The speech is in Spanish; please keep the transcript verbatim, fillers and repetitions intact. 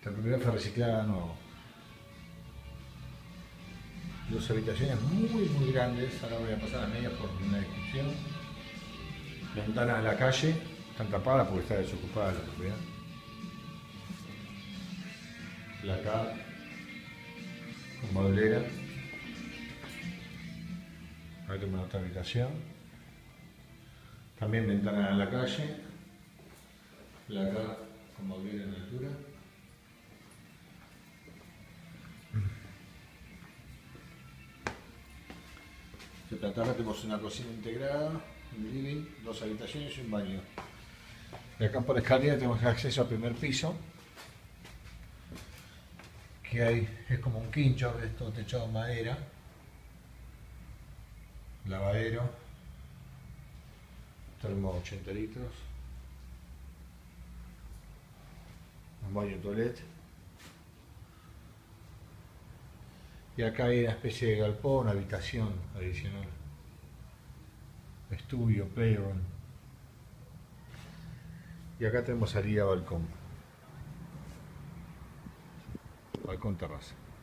La propiedad fue reciclada de nuevo. Dos habitaciones muy muy grandes, ahora voy a pasar a medias por una descripción. Ventanas a la calle, están tapadas porque está desocupada la propiedad. La acá con madulera. Ahí tengo otra habitación. También ventanas a la calle. La acá con madulera en altura. Esta tarde tenemos una cocina integrada, un living, dos habitaciones y un baño. Y acá por la escalera tenemos acceso al primer piso, que hay, es como un quincho, es todo techado de madera, lavadero, termo ochenta litros, un baño toilet. Y acá hay una especie de galpón, habitación adicional, estudio, playroom. Y acá tenemos salida a balcón, balcón terraza.